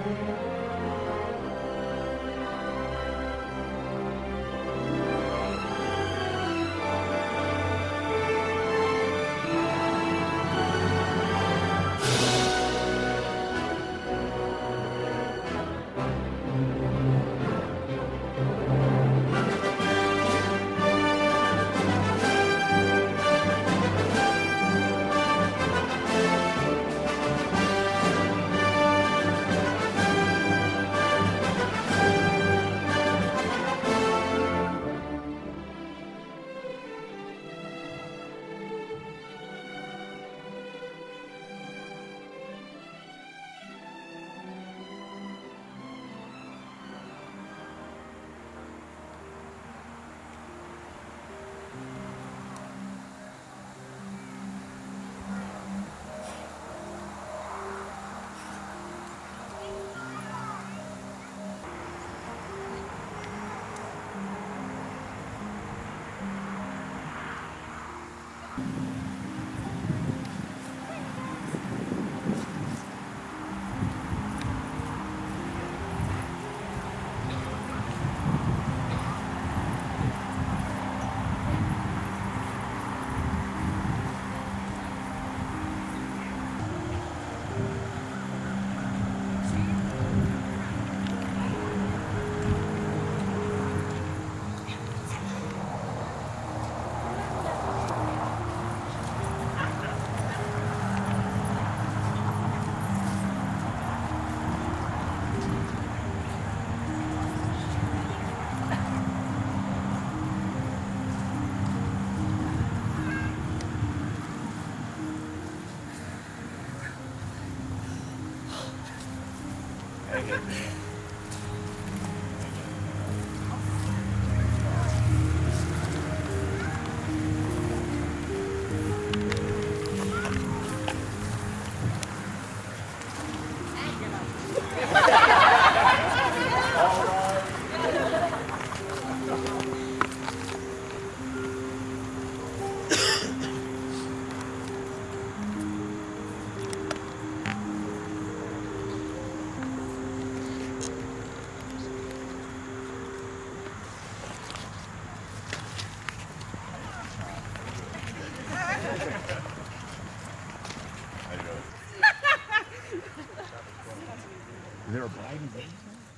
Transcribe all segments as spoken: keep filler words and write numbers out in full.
Is there a bride in there?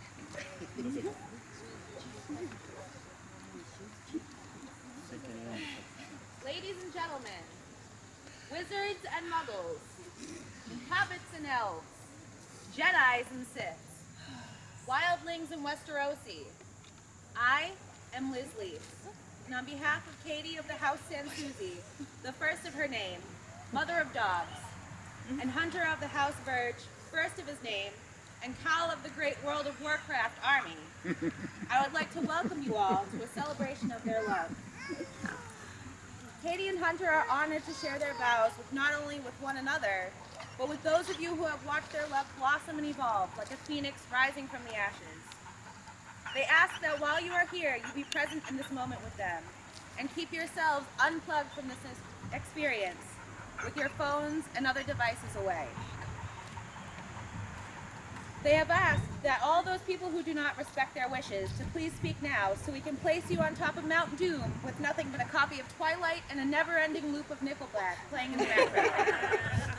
Ladies and gentlemen, wizards and muggles, hobbits and elves, Jedis and Siths, wildlings and Westerosi, I am Liz Leaf, and on behalf of Katie of the House Sansuzi, the first of her name, mother of dogs, and Hunter of the House Verge, first of his name, and Cal of the great World of Warcraft army, I would like to welcome you all to a celebration of their love. Katie and Hunter are honored to share their vows with not only with one another, but with those of you who have watched their love blossom and evolve like a phoenix rising from the ashes. They ask that while you are here, you be present in this moment with them, and keep yourselves unplugged from this experience with your phones and other devices away. They have asked that all those people who do not respect their wishes to please speak now so we can place you on top of Mount Doom with nothing but a copy of Twilight and a never-ending loop of Nickelback playing in the background.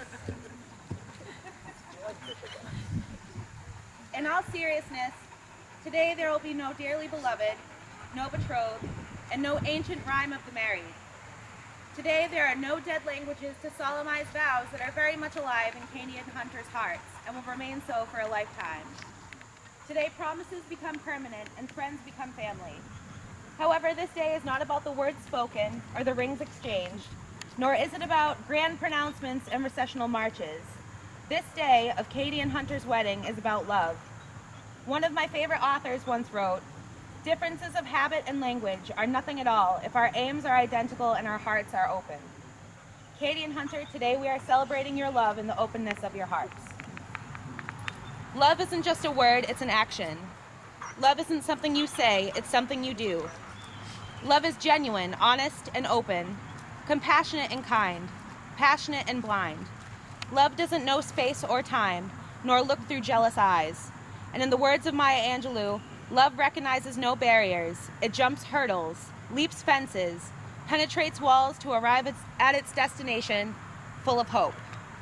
In all seriousness, today there will be no dearly beloved, no betrothed, and no ancient rhyme of the married. Today there are no dead languages to solemnize vows that are very much alive in Katie and Hunter's hearts and will remain so for a lifetime. Today promises become permanent and friends become family. However, this day is not about the words spoken or the rings exchanged, nor is it about grand pronouncements and recessional marches. This day of Katie and Hunter's wedding is about love. One of my favorite authors once wrote, "Differences of habit and language are nothing at all if our aims are identical and our hearts are open." Katie and Hunter, today we are celebrating your love in the openness of your hearts. Love isn't just a word, it's an action. Love isn't something you say, it's something you do. Love is genuine, honest, and open, compassionate and kind, passionate and blind. Love doesn't know space or time, nor look through jealous eyes. And in the words of Maya Angelou, love recognizes no barriers. It jumps hurdles, leaps fences, penetrates walls to arrive at its destination full of hope.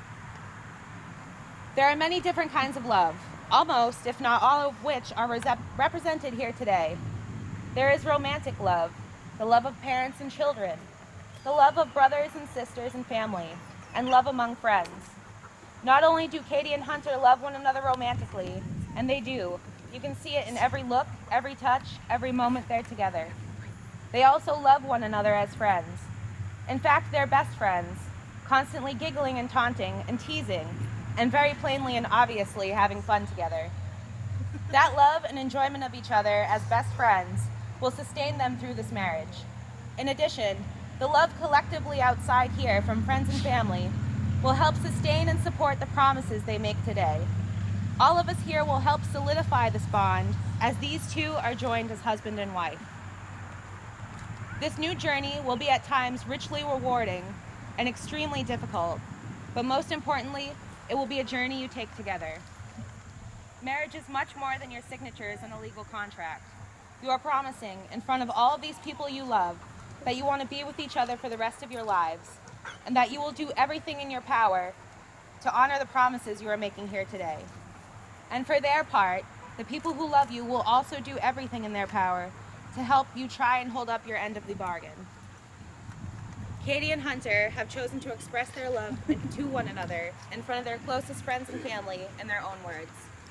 There are many different kinds of love, almost, if not all of which are represented here today. There is romantic love, the love of parents and children, the love of brothers and sisters and family, and love among friends. Not only do Katie and Hunter love one another romantically, and they do. You can see it in every look, every touch, every moment they're together. They also love one another as friends. In fact, they're best friends, constantly giggling and taunting and teasing, and very plainly and obviously having fun together. That love and enjoyment of each other as best friends will sustain them through this marriage. In addition, the love collectively outside here from friends and family will help sustain and support the promises they make today. All of us here will help solidify this bond as these two are joined as husband and wife. This new journey will be at times richly rewarding and extremely difficult, but most importantly, it will be a journey you take together. Marriage is much more than your signatures in a legal contract. You are promising in front of all of these people you love that you want to be with each other for the rest of your lives, and that you will do everything in your power to honor the promises you are making here today. And for their part, the people who love you will also do everything in their power to help you try and hold up your end of the bargain. Katie and Hunter have chosen to express their love to one another in front of their closest friends and family in their own words.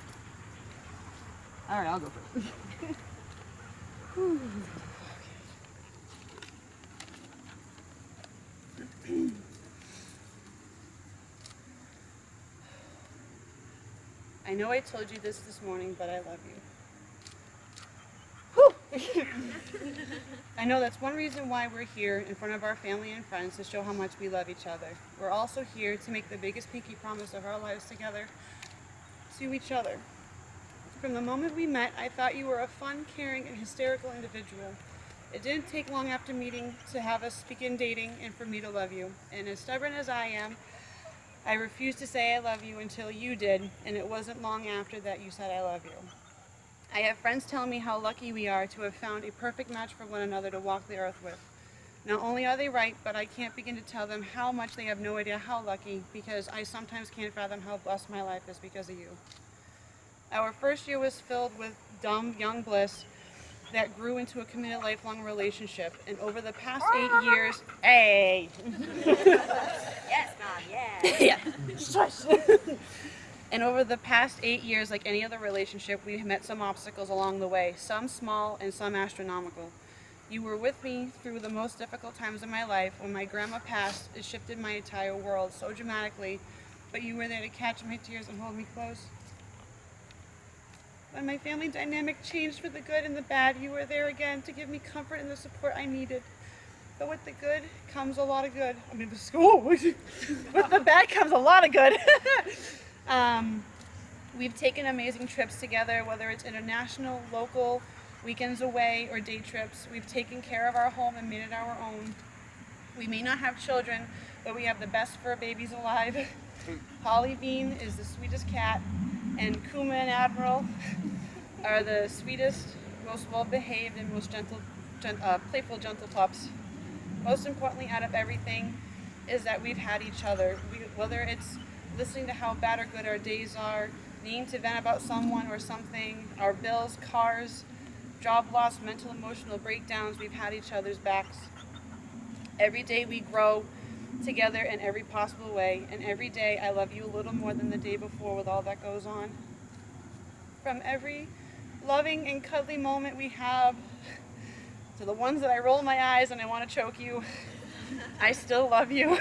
All right, I'll go first. I know I told you this this morning, but I love you. I know that's one reason why we're here in front of our family and friends, to show how much we love each other. We're also here to make the biggest pinky promise of our lives together to each other. From the moment we met, I thought you were a fun, caring, and hysterical individual. It didn't take long after meeting to have us begin dating and for me to love you. And as stubborn as I am, I refused to say I love you until you did, and it wasn't long after that you said I love you. I have friends tell me how lucky we are to have found a perfect match for one another to walk the earth with. Not only are they right, but I can't begin to tell them how much they have no idea how lucky, because I sometimes can't fathom how blessed my life is because of you. Our first year was filled with dumb, young bliss that grew into a committed lifelong relationship, and over the past eight years, hey! Yes, Mom, yeah! Yeah. And over the past eight years, like any other relationship, we met some obstacles along the way, some small and some astronomical. You were with me through the most difficult times of my life. When my grandma passed, it shifted my entire world so dramatically, but you were there to catch my tears and hold me close. When my family dynamic changed for the good and the bad, you were there again to give me comfort and the support I needed. But with the good comes a lot of good. I mean, the school. With the bad comes a lot of good. um, we've taken amazing trips together, whether it's international, local, weekends away, or day trips. We've taken care of our home and made it our own. We may not have children, but we have the best fur babies alive. Holly Bean is the sweetest cat, and Kuma and Admiral are the sweetest, most well-behaved, and most gentle, gen uh, playful, gentle pups. Most importantly, out of everything, is that we've had each other. We, whether it's listening to how bad or good our days are, needing to vent about someone or something, our bills, cars, job loss, mental, emotional breakdowns, we've had each other's backs. Every day we grow together in every possible way, and every day I love you a little more than the day before with all that goes on. From every loving and cuddly moment we have to the ones that I roll my eyes and I want to choke you, I still love you.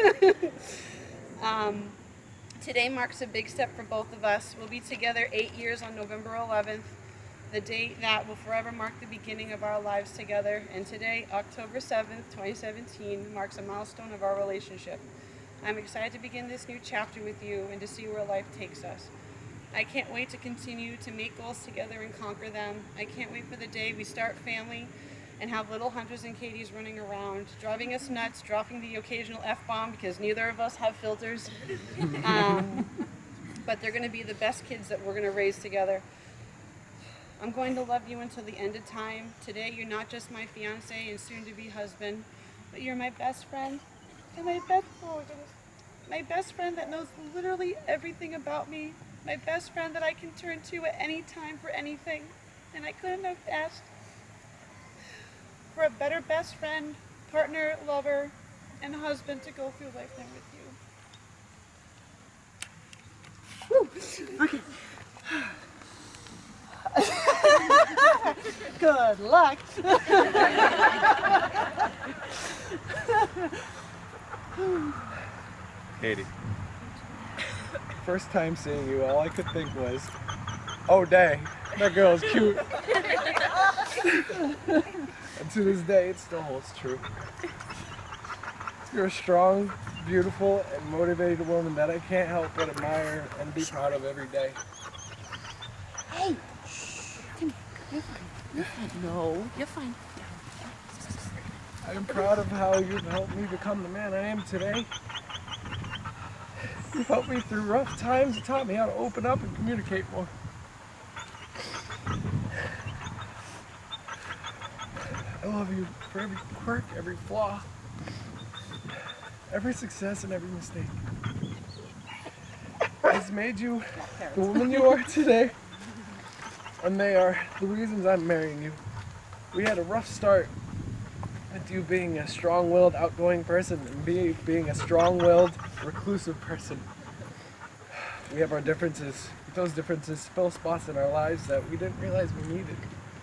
um, today marks a big step for both of us. We'll be together eight years on November eleventh, the date that will forever mark the beginning of our lives together. And today, October seventh, twenty seventeen, marks a milestone of our relationship. I'm excited to begin this new chapter with you and to see where life takes us. I can't wait to continue to make goals together and conquer them. I can't wait for the day we start family and have little Hunters and Katies running around, driving us nuts, dropping the occasional F-bomb because neither of us have filters. Um, but they're going to be the best kids that we're going to raise together. I'm going to love you until the end of time. Today, you're not just my fiance and soon-to-be husband, but you're my best friend. And my best, oh my goodness, my best friend that knows literally everything about me. My best friend that I can turn to at any time for anything. And I couldn't have asked for a better best friend, partner, lover, and husband to go through life than with you. Woo. Okay. Good luck. Katie, first time seeing you, all I could think was, oh dang, that girl is cute. And to this day, it still holds true. You're a strong, beautiful, and motivated woman that I can't help but admire and be proud of every day. Hey! Shh! You're fine. You're fine. No, you're fine. I'm proud of how you've helped me become the man I am today. You've helped me through rough times and taught me how to open up and communicate more. I love you for every quirk, every flaw, every success, and every mistake. It's made you the woman you are today, and they are the reasons I'm marrying you. We had a rough start with you being a strong-willed, outgoing person and me being a strong-willed, reclusive person. We have our differences. Those differences fill spots in our lives that we didn't realize we needed,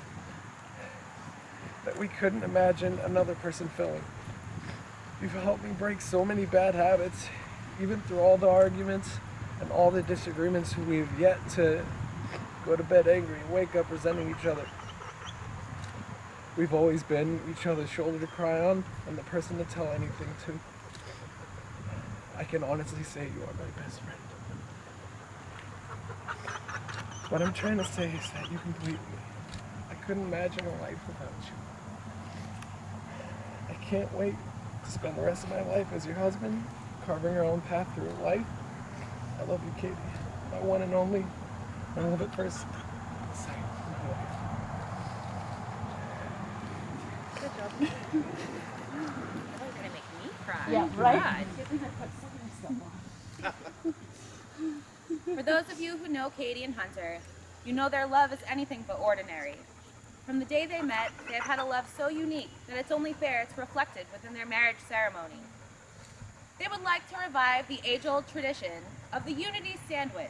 that we couldn't imagine another person filling. You've helped me break so many bad habits, even through all the arguments and all the disagreements. We've yet to go to bed angry and wake up resenting each other. We've always been each other's shoulder to cry on and the person to tell anything to. I can honestly say you are my best friend. What I'm trying to say is that you complete me. I couldn't imagine a life without you. I can't wait to spend the rest of my life as your husband, carving our own path through life. I love you, Katie. My one and only. I love it first sight. Good job. That was gonna make me cry. Yeah, right? For those of you who know Katie and Hunter, you know their love is anything but ordinary. From the day they met, they have had a love so unique that it's only fair it's reflected within their marriage ceremony. They would like to revive the age-old tradition of the Unity Sandwich.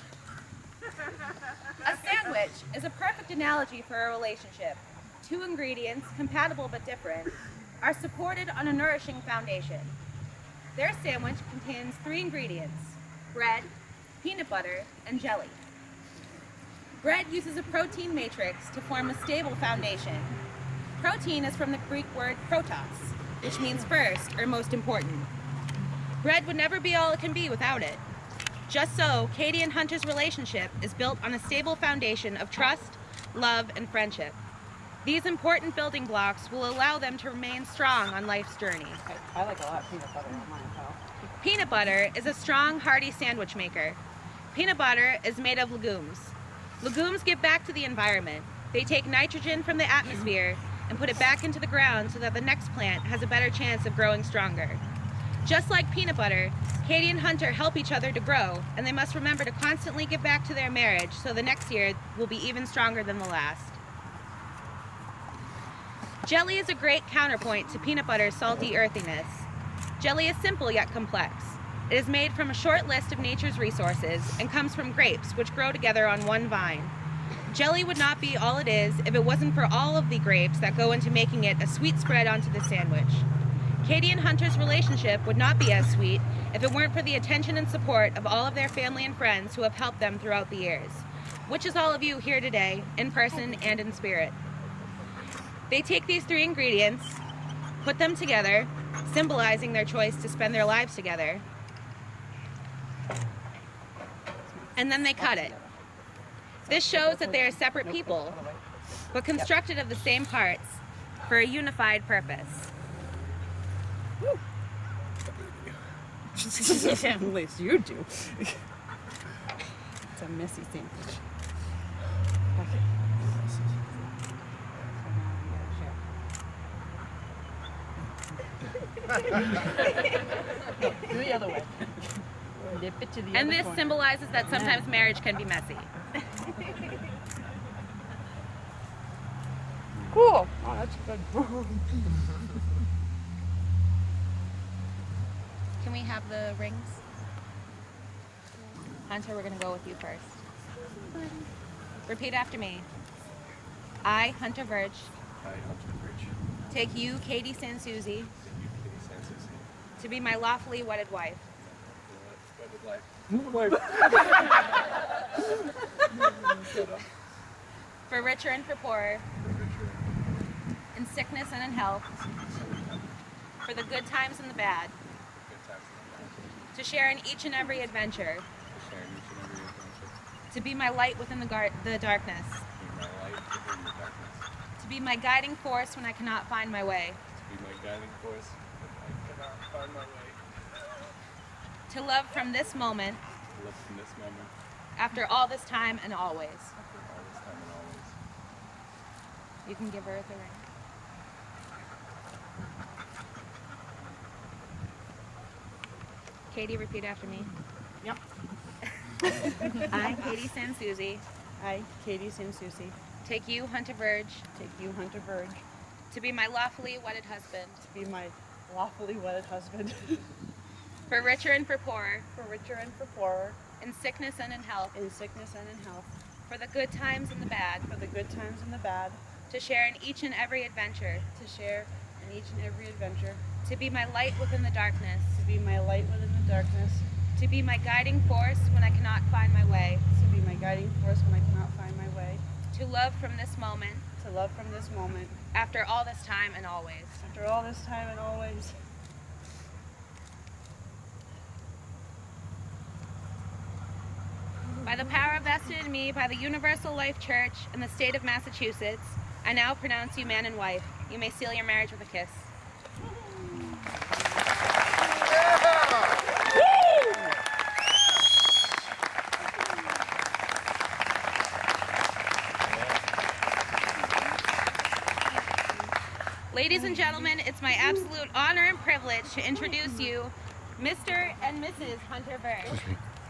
A sandwich is a perfect analogy for a relationship. Two ingredients, compatible but different, are supported on a nourishing foundation. Their sandwich contains three ingredients: bread, peanut butter, and jelly. Bread uses a protein matrix to form a stable foundation. Protein is from the Greek word protos, which means first or most important. Bread would never be all it can be without it. Just so, Katie and Hunter's relationship is built on a stable foundation of trust, love, and friendship. These important building blocks will allow them to remain strong on life's journey. I, I like a lot of peanut butter in mine, pal. Peanut butter is a strong, hearty sandwich maker. Peanut butter is made of legumes. Legumes give back to the environment. They take nitrogen from the atmosphere and put it back into the ground so that the next plant has a better chance of growing stronger. Just like peanut butter, Katie and Hunter help each other to grow, and they must remember to constantly give back to their marriage so the next year will be even stronger than the last. Jelly is a great counterpoint to peanut butter's salty earthiness. Jelly is simple yet complex. It is made from a short list of nature's resources and comes from grapes, which grow together on one vine. Jelly would not be all it is if it wasn't for all of the grapes that go into making it a sweet spread onto the sandwich. Katie and Hunter's relationship would not be as sweet if it weren't for the attention and support of all of their family and friends who have helped them throughout the years, which is all of you here today, in person and in spirit. They take these three ingredients, put them together, symbolizing their choice to spend their lives together, and then they cut it. This shows that they are separate people, but constructed of the same parts for a unified purpose. Woo. At least you do. It's a messy sandwich. Okay. Do the other way. Dip it to the And other this corner. symbolizes that sometimes marriage can be messy. Cool. Oh, that's good. Can we have the rings? Hunter, we're going to go with you first. Repeat after me. I, Hunter Verge, I, Hunter Verge. take you, Katie Sansuzi, Thank you, Katie Sansuzi. to be my lawfully wedded wife. Wedded life. For richer and for poorer, in sickness and in health, for the good times and the bad, to share in each and every adventure, to be my light within the, gar the darkness, to be my guiding force when I cannot find my way, To be my guiding force when I cannot find my way. to love from this moment, To live from this moment, after all this time and always. after all this time and always. You can give her the ring. Katie, repeat after me. Yep. I, Katie Sansuzi, I, Katie Sansusi, take you, Hunter Verge, take you, Hunter Verge, to be my lawfully wedded husband, to be my lawfully wedded husband, for richer and for poorer, for richer and for poorer, in sickness and in health, in sickness and in health, for the good times and the bad, for the good times and the bad, to share in each and every adventure, to share in each and every adventure, to be my light within the darkness, to be my light within the darkness, to be my guiding force when I cannot find my way, to be my guiding force when I cannot find my way, to love from this moment, to love from this moment, after all this time and always. after all this time and always. By the power vested in me by the Universal Life Church in the state of Massachusetts, I now pronounce you man and wife. You may seal your marriage with a kiss. Ladies and gentlemen, it's my absolute honor and privilege to introduce you, Mister and Missus Hunter Verge.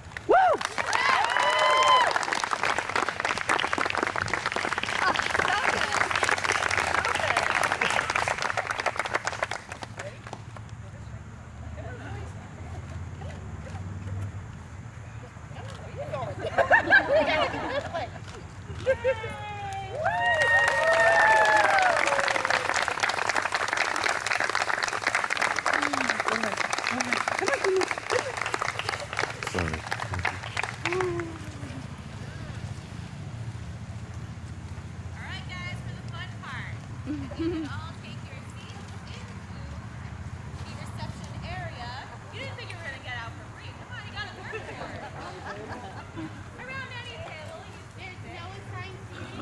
Alright guys, for the fun part. You can all take your seats into the reception area. You didn't think you were going to get out for free. Come on, you got to work for it. Around any table. There's no assigned seating.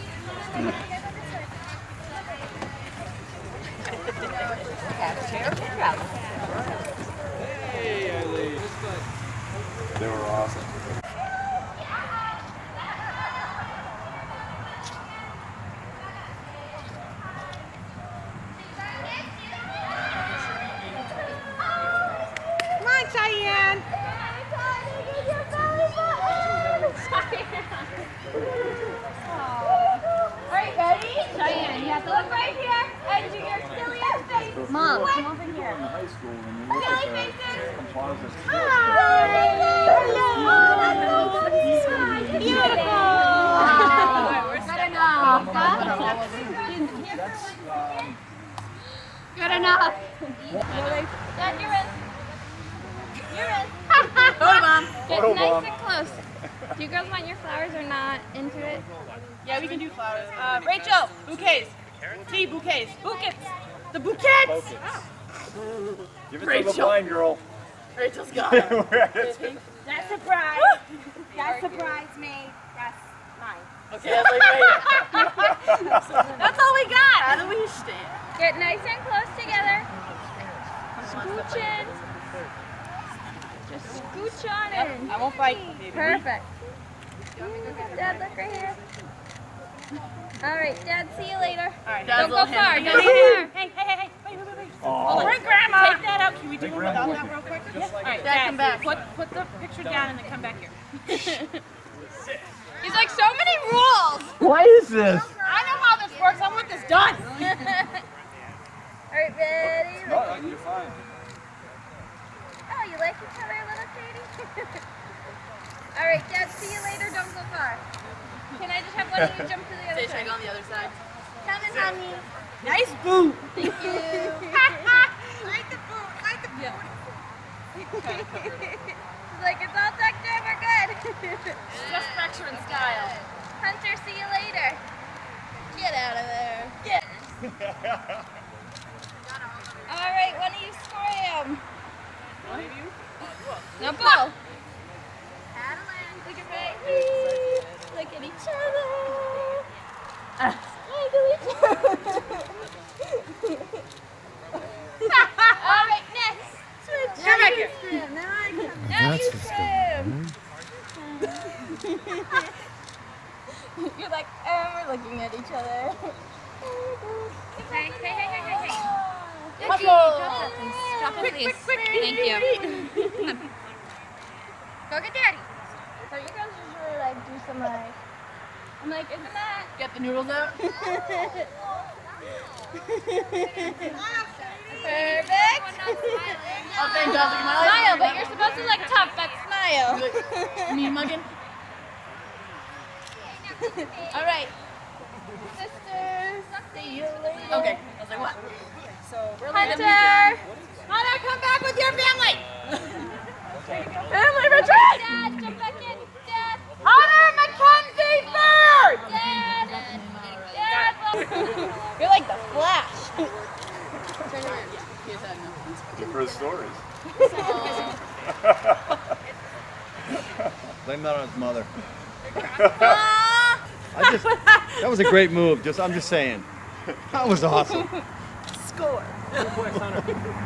Hey, Eileen. They were awesome. Come on, Cheyenne. Alright, ready? Cheyenne, you have to look right here and do your silliest face. Mom, come over here. In high school, when you look Silly at faces. the composites, Hi. Beautiful. Good enough. Good enough. Dad, you're in. You're in. Photo bomb. Get Photo nice bomb. and close. Do you girls want your flowers or not into it? Yeah, we can do flowers. Uh, Rachel, bouquets. T, bouquets. Bouquets. The bouquets. give it to Rachel. the blind girl. Rachel's got it. We're at it. That surprise. That surprise made. That's mine. Okay, that's like right. That's all we got. How do we stand? Get nice and close together. Scooch in. Just scooch on in. I won't fight. Baby. Perfect. Dad, look right here. All right, Dad, see you later. All right, Don't Dad's go little far. hand. Don't go far. Hey, hey, hey, hey. Wait, wait, wait, wait. Oh, Hold on. Bring Grandma. Take that out. Can we do it without that real quick? Yeah. All right, Dad, come back. Put, put the picture down and then come back here. He's like, so many rules. What is this? I know how this works. I want this done. All right, ready? No, you're fine. Oh, you like each other, little Katie? All right, Dad, see you later. Don't go far. Can I just have one of you jump to the other side? on the other side. Come in, honey. Nice boot. Thank you. Like the boot, like the boot. She's like, it's all tucked in, we're good. Just fracture in style. Hunter, see you later. Get out of there. Get. All right, one of you swim. One of you? Now go. Look at me. Look at each other. Snuggle each other. All right, next. Switch. Come back here. Swim. Now I come. Now you swim. You're like, and we're looking at each other. Hey, hey, hey, hey, hey, hey. Drop it, please. Drop it, please. Thank you. Go get Daddy. So you guys usually like do some like, I'm like, isn't that? Get the noodles out. Perfect. Oh, thank God. Smile, but you're supposed to like tough, but smile. Me mugging. All right. Sisters, see you later. Okay. I was like, what? So we're Hunter! Hunter, come back with your family. Family retreat! Dad, jump back in. Dad! Hunter Mackenzie Verge! Dad! Dad! You're like the Flash. Looking for his stories. Blame that on his mother. I just, that was a great move. Just, I'm just saying. That was awesome. score. Smile!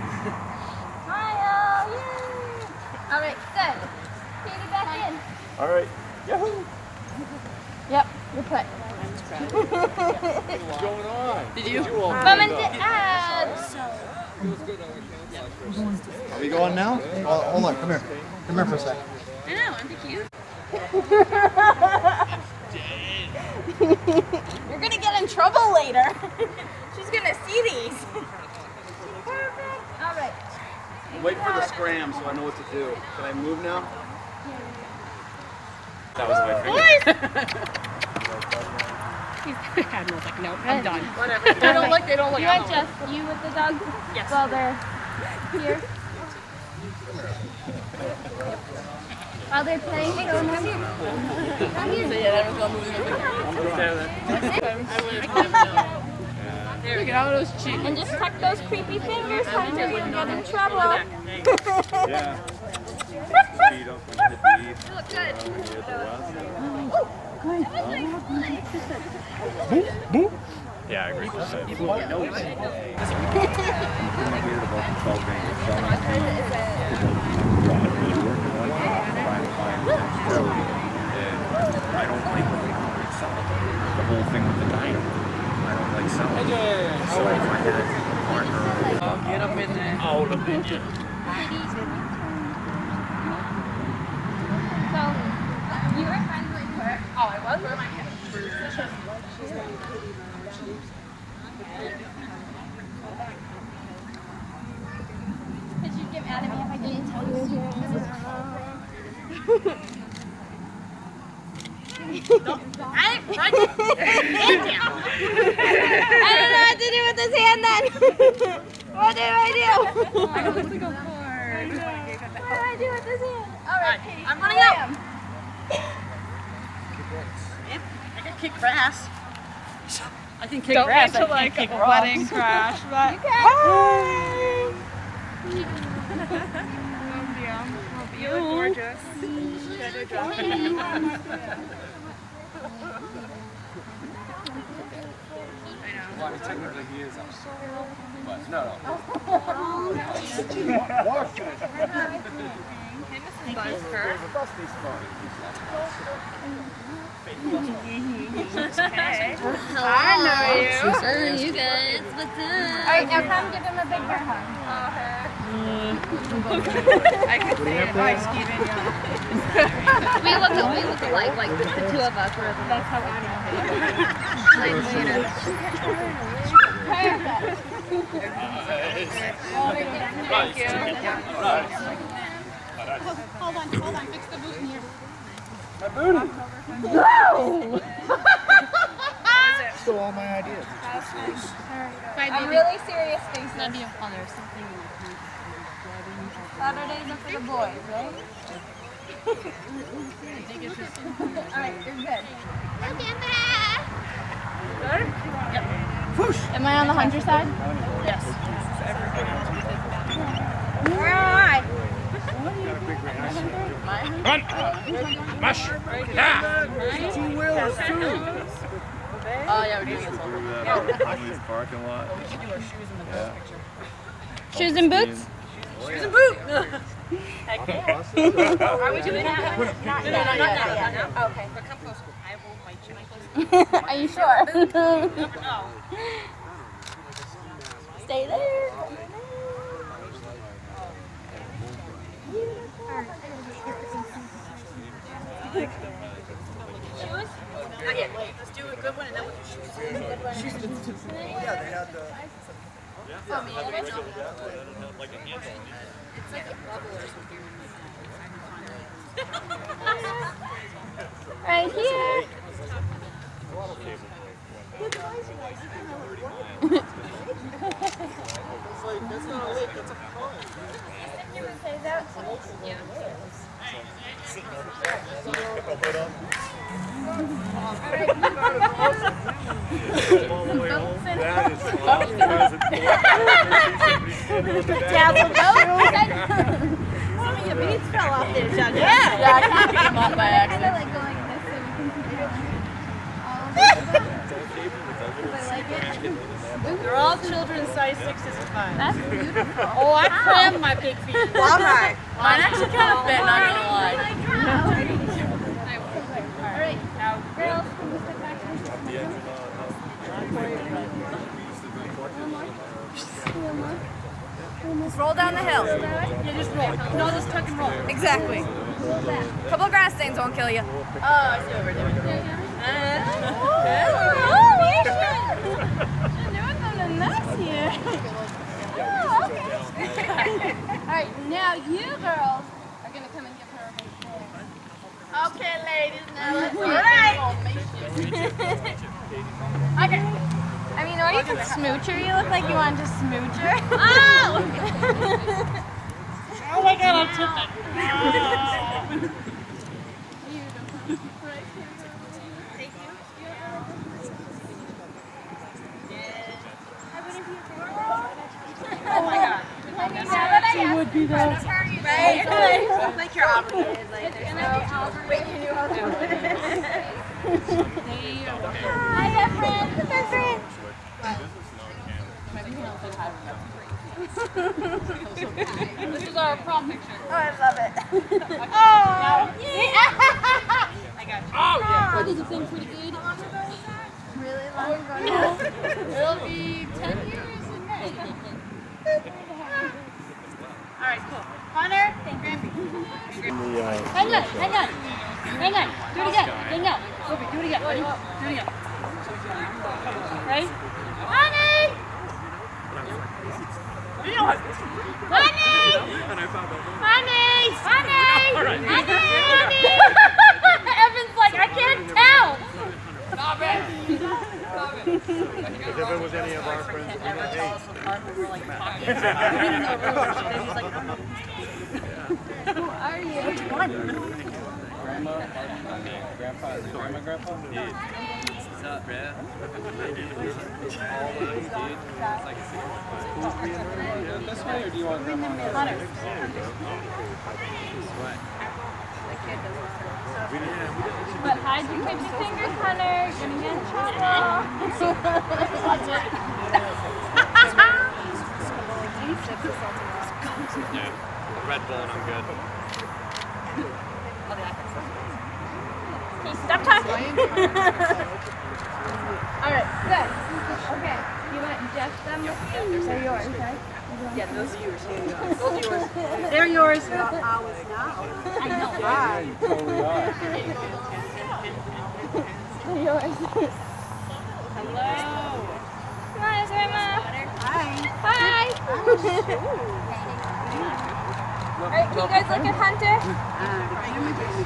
Yay! All right, good. Katie, back in. All right. Yahoo! Yep, you're put. What's going on? Did you? Mom and Dad. Are we going now? Oh, hold on, come here. Come here for a second. I know, aren't they cute? You're gonna get in trouble later. She's gonna see these. Perfect. All right. Wait for the scram so I know what to do. Can I move now? That was my favorite. Admiral's like, no, I'm done. Whatever. They don't look, they don't look. You want just you with the dogs? Yes. While they're here? While they're playing, show them. Come here. So yeah, that was all moving. There we go, those cheeks. And just tuck those creepy fingers, Hunter. You'll get in trouble. Yeah. You look good. Yeah, I agree. I don't like the whole thing with the dino. I don't like selling. So if I had a partner, Oh, get up in there. out of it. So, you were friends with her. Oh, I was? Where am I at? Could you get mad at me if I didn't tell you here? I, I, I don't know what to do with this hand then. What do I do? What do I do with this hand? All right, Katie. I'm running slam. out. I can kick grass. I can kick Don't grass. get to I like can't a kick rocks. wedding crash, but You can. you look gorgeous. Well, I mean, technically he is out. But no, no. I know you. So you guys. Alright, now come give him a big bear hug. I can see it. Nice, Steven. We look, we look alike, like the two of us. That's how I know. Perfect. Thank you. Hold on, hold on, fix the boot in here. My booty! Whoa! Stole all my ideas. I'm really serious faces. Oh, there's something in the Saturdays are for the boys, right? Alright, you're good. Good? Yep. Whoosh. Am I on the hunter side? Yes. Alright. Run! Mush! Yeah! Two wheelers too! Oh, yeah, we're doing this one. Emily's parking lot. We should do our shoes in the Yeah. first picture. Shoes and boots? Shoes and boot! Heck yeah. Are we doing that? No, no, no, not now, not now. Okay. But come close. I will bite you. Are you sure? Never know. Stay there. Shoes? Not yet. Let's do a good one and then we'll do shoes. Shoes and boots. Yeah, they had the. Oh, man. Like a handle. It's like a bubble or something. Right here. That's not a lake, that's a pond. Some of your beads fell off there, John. Yeah, yeah, I kind of came off by accident. I like going this so we can see all of it. I like it. They're all children size sixes and fives. That's beautiful. Oh, I crammed my big feet. Well, all right. Mine actually kind of fit, not gonna lie. Alright, now girls, can you sit back here? Just roll down the hill. Yeah, just roll. No, just tuck and roll. Exactly. A couple of grass stains won't kill you. Oh, I see what we're doing. Alright, now you girls are gonna come and give her a big hug. Okay, ladies, now let's do Alright. Okay. I mean, or you can smooch her. You look like you want to smooch her. Oh! Oh my god, I'm tipping. Thank you. Oh my god. She would be there. Right? Like you're obligated. Like, there's no... Wait, can you hold it? Hi, friend. Hi, friend. This is our prom picture. Oh, I love it. Oh! I got you. Oh, yeah. What did you think? Pretty good? Really long ago. It'll be ten years in May. Alright, cool. Hunter, Grammy. Hang on, hang on. Hang on. Do it again. Hang on. Sophie, do it again. Ready? Do it again. Ready? Honey! Honey! Honey! Honey! Honey! Evan's like, I can't tell! Stop it! Stop it! If it was any of our friends, we had eight. Who are you? Grandma, grandpa, is it grandma, grandpa? Yeah. What's up, Brad? It's like a this way, or do you want grandma? But hide your kitchen fingers, Hunter. You're gonna get in trouble. Yeah. Red Bull and I'm good. Okay, stop talking. Alright, good. Okay, you want just them Those are yours. Those are yours. They're yours. Ours now. I know. Yeah, you totally are. They're yours. Hello. Hi, Grandma. Hi. Hi. Alright, can you guys look at Hunter? Uh, the camera didn't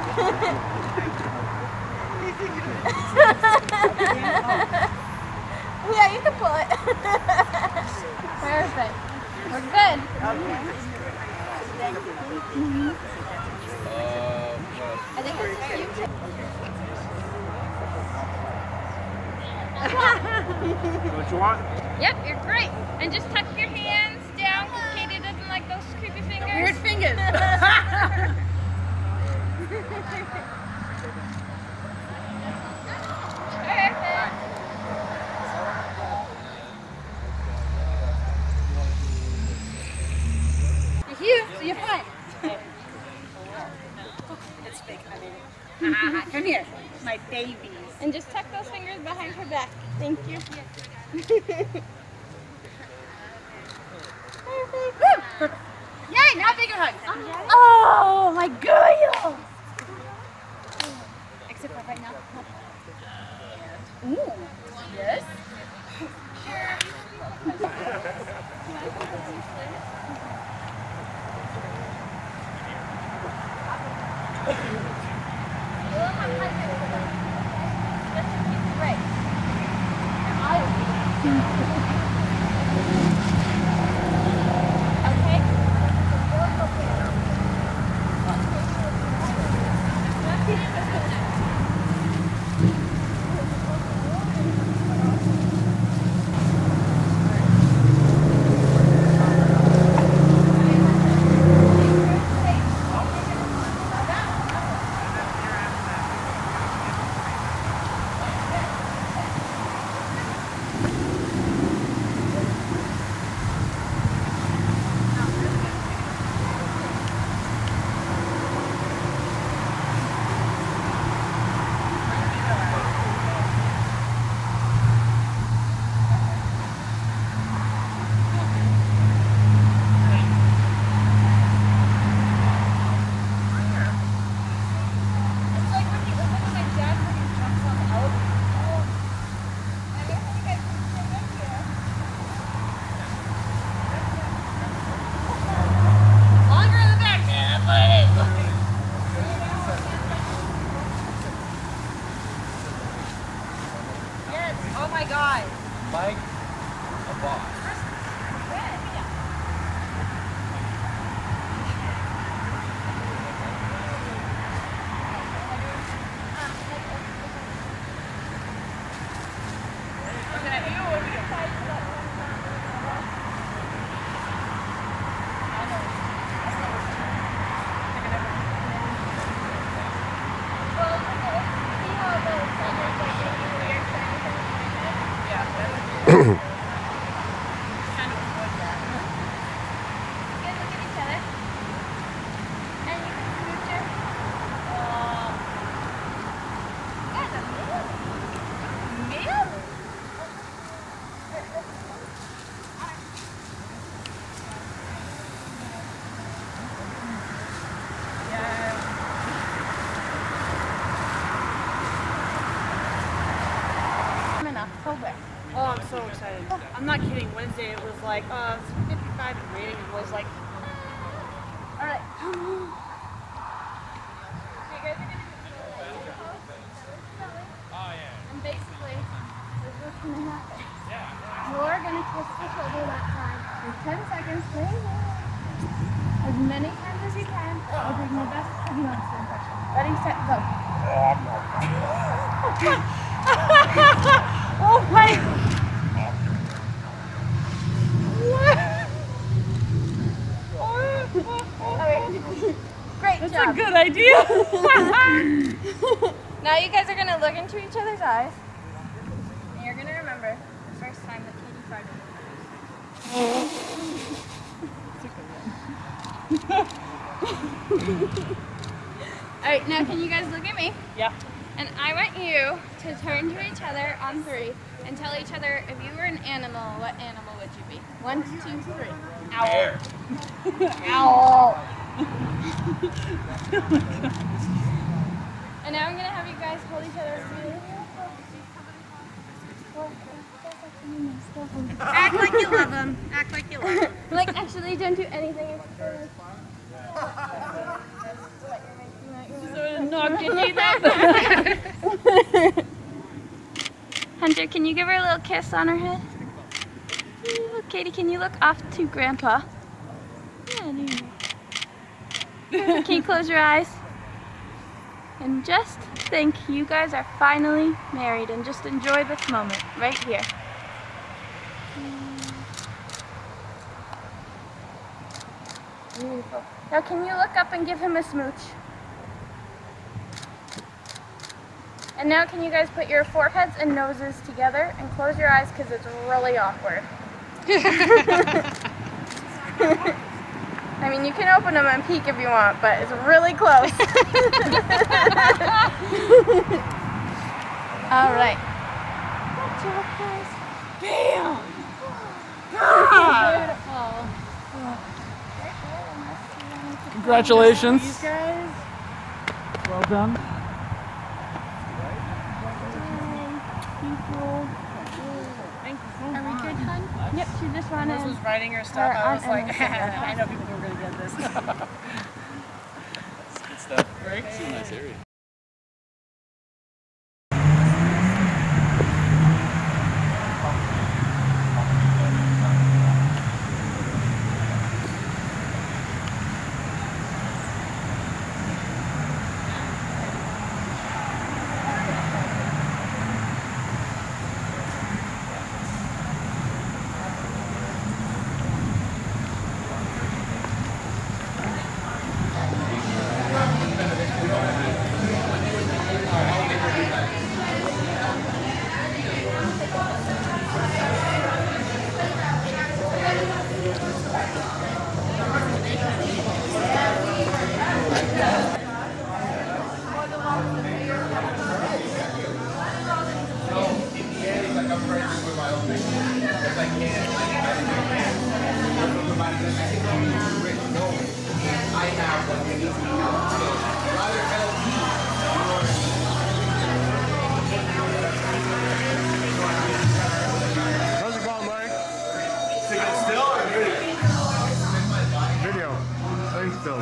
Yeah, you can pull it. Perfect. We're good. Okay. Thank you. Mm-hmm. I think it's cute. What you want? Yep, you're great. And just tuck your hands down because Katie doesn't like those creepy fingers. Weird fingers. Perfect. You're here, so you're fine. It's fake, I made it. Come here, my babies. And just tuck those fingers behind her back. Thank you. Perfect. Yay, now bigger hug. Oh my girl! Except for right now. Ooh. Yes. Mike, a boss. Oh, I'm so excited. I'm not kidding. Wednesday it was like, uh, fifty-five and rating was like, alright. And basically, this is what's gonna happen. You're gonna twist the shoulder that side for ten seconds, please. As many times as you can. I'll do my best to do an impression. Ready, set, go. Oh my! Great That's job. a good idea. Now you guys are gonna look into each other's eyes, and you're gonna remember the first time that Katie farted. All right, now can you guys look at me? Yeah. And I want you to turn to each other on three and tell each other if you were an animal, what animal would you be? One, two, three. Owl. Owl. And now I'm gonna have you guys hold each other's feet. Act like you love them. Act like you love them. Like, actually, don't do anything. Knocked your teeth out. Hunter, can you give her a little kiss on her head? Katie, can you look off to Grandpa? Yeah, can you close your eyes? And just think, you guys are finally married, and just enjoy this moment right here. Beautiful. Now can you look up and give him a smooch? And now can you guys put your foreheads and noses together and close your eyes because it's really awkward. I mean, you can open them and peek if you want, but it's really close. All right. Good job, guys. Damn! Beautiful. Congratulations. These guys. Well done. Thank you so Are we much. good, hon? Yep, she just wanted. Liz was writing her stuff. her I was aunt like, and her sister. I know people who are going to get this. Good stuff. Right? It's a nice area. How's it going, Mike? Still or video? Video. Same stills.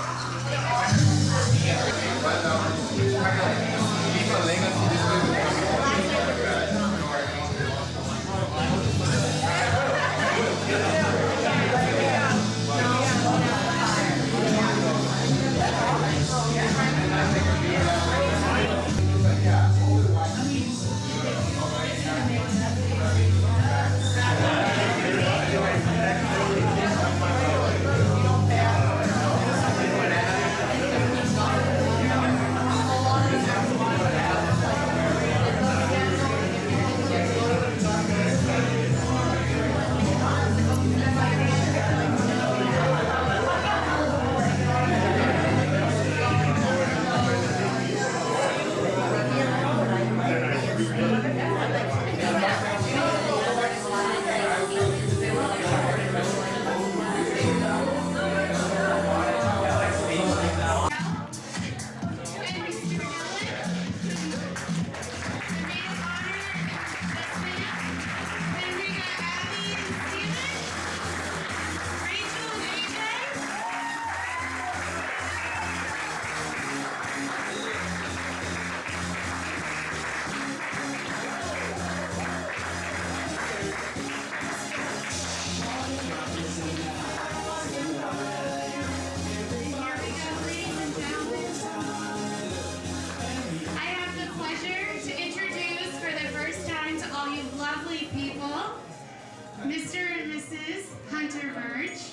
Mister and Missus Hunter Verge.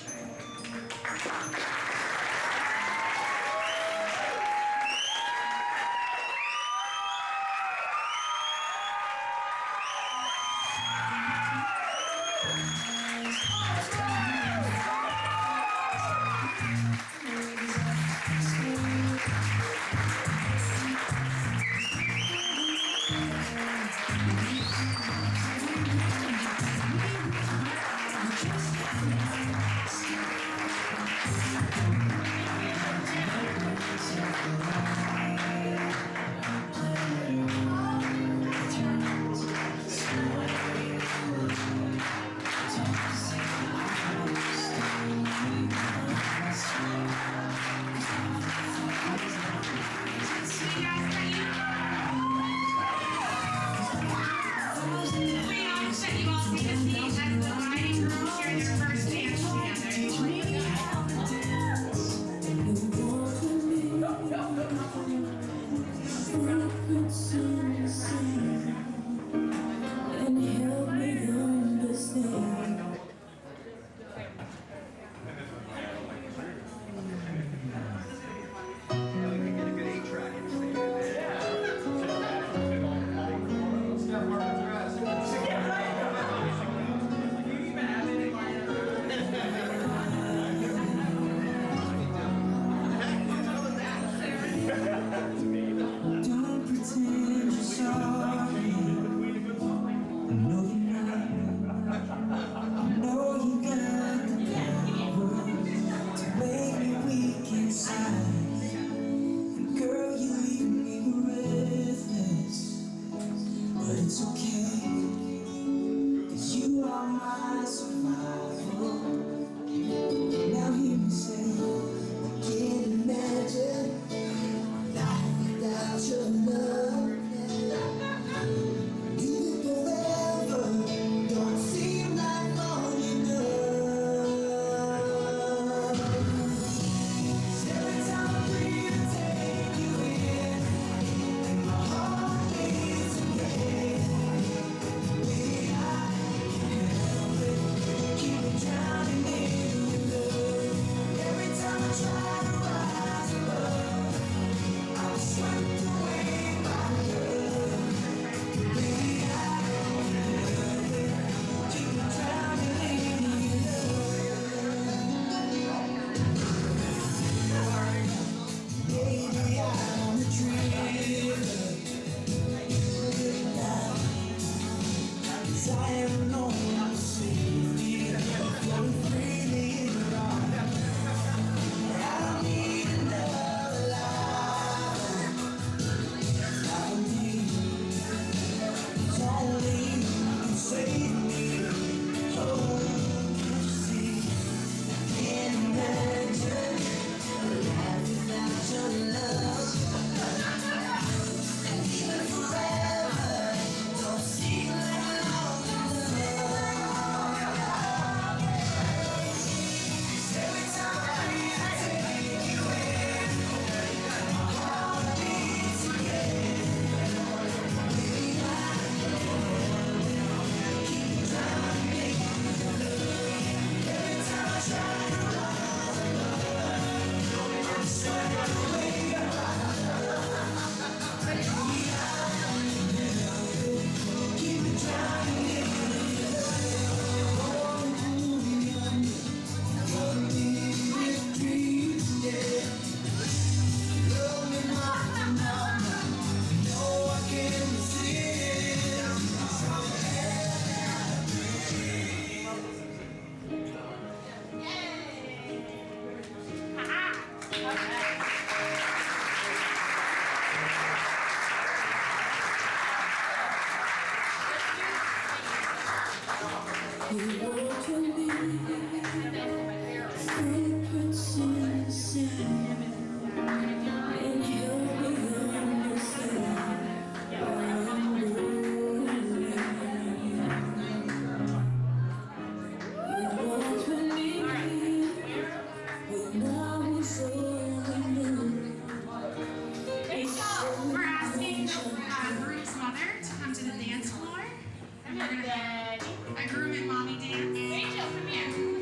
We're asking uh, Groom's mother to come to the dance floor. And we're going to have a groom and mommy dance. Rachel, come here.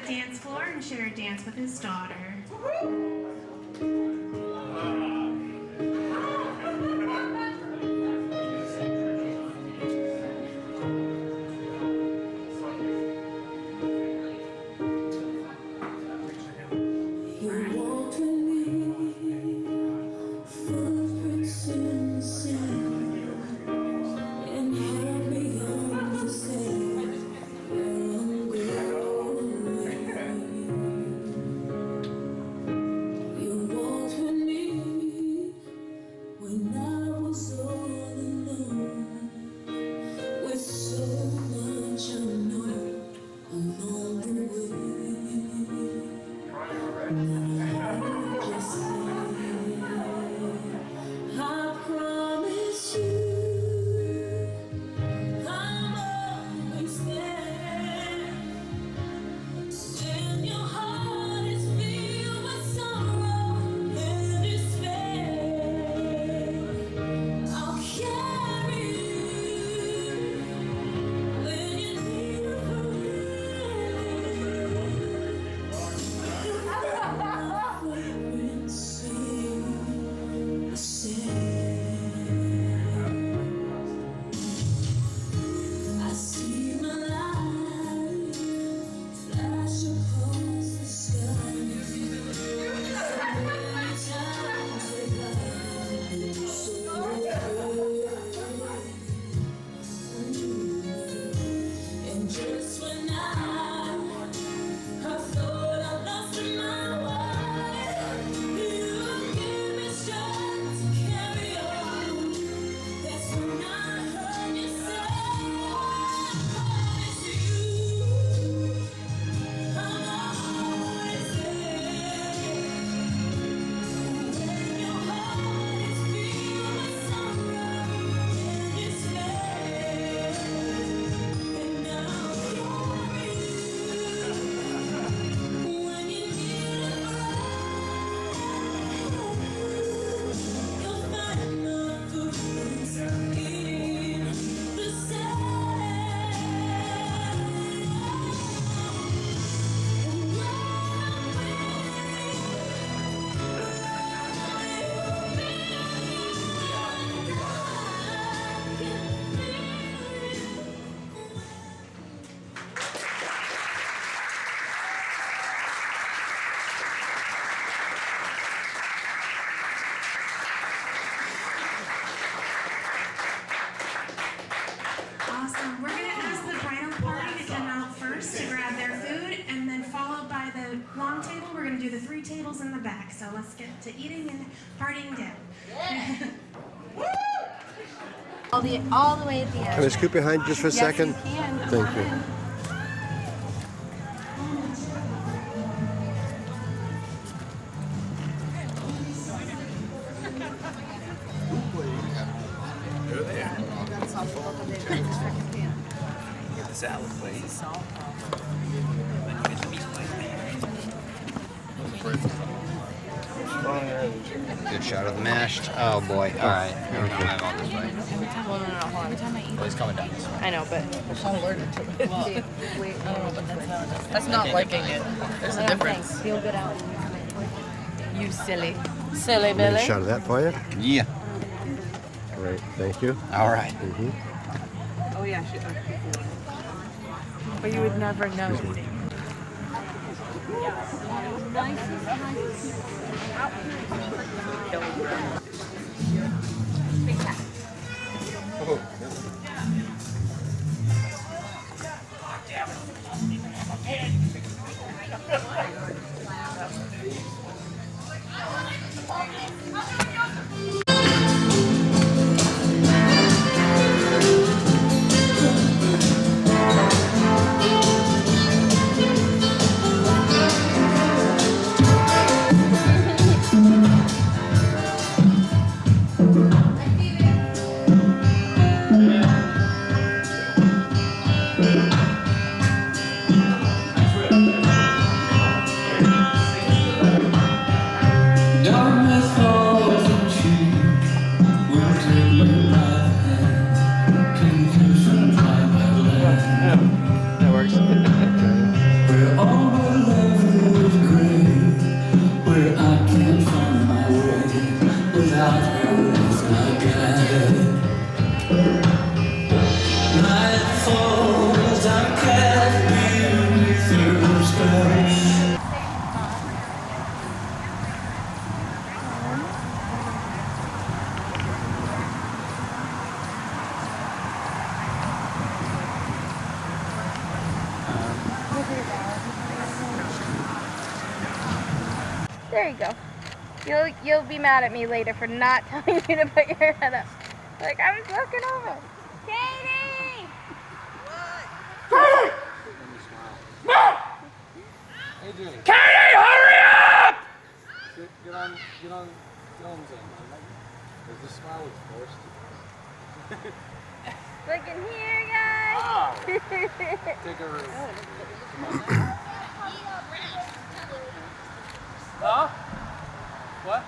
dance floor and share a dance with his daughter. Awesome. We're going to ask the bridal party to come out first to grab their food, and then followed by the long table. We're going to do the three tables in the back. So let's get to eating and partying down. all the all the way at the end. Can I scoot behind just for a yes, second? You can. Thank you. Get the salad, please. Good shot of the mashed. Oh boy. All right. Here we go. I'm on this way. Every time, well, no, no, no, hold on. Every time I eat, Oh, he's coming down this way. I know, but I'm allergic to it. Well, wait, wait, oh, but that's how it is. That's not liking it. There's a difference. Feel good out. You silly. Silly Make a Billy. shot of that for you. Yeah. Great, thank you. All right. Mm-hmm. Oh yeah, she, but you would never know. Yeah. There you go. You'll you'll be mad at me later for not telling you to put your head up. Like I was looking over. Katie! Katie! Katie, hurry up! Get, get on, get on, get on Zen. Does this smile look forced? Look in here, guys. Oh. Take a room. Huh? What?